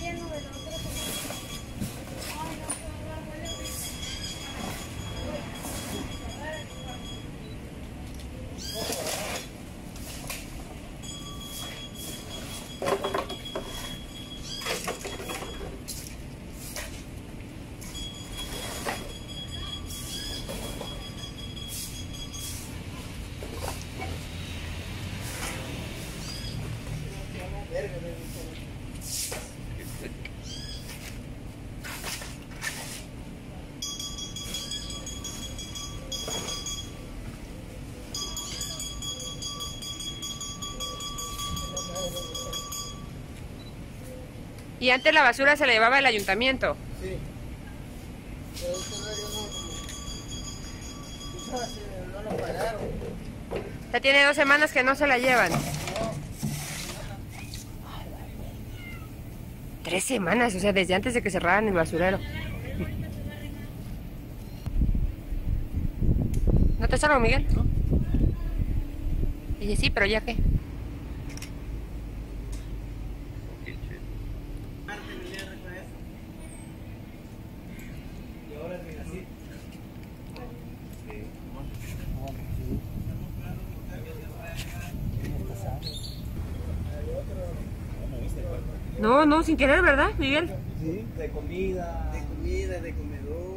Y antes la basura se la llevaba el ayuntamiento. Sí. Pero este horario no lo pagaron. Ya tiene 2 semanas que no se la llevan. 3 semanas, o sea, desde antes de que cerraran el basurero. ¿No te salgo, Miguel? ¿No? Dije, sí, pero ¿ya qué? No, no, sin querer, ¿verdad, Miguel? Sí, de comida, de comedor.